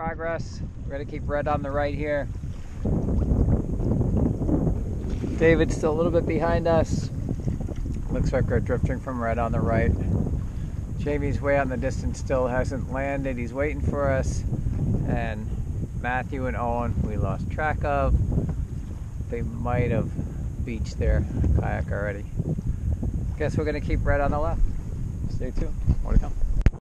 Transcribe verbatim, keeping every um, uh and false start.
progress. We're gonna keep red on the right here. David's still a little bit behind us. Looks like we're drifting from red on the right. Jamie's way out in the distance, still hasn't landed. He's waiting for us. And Matthew and Owen, we lost track of. They might have beached their kayak already. Guess we're gonna keep red on the left. Stay tuned, more to come.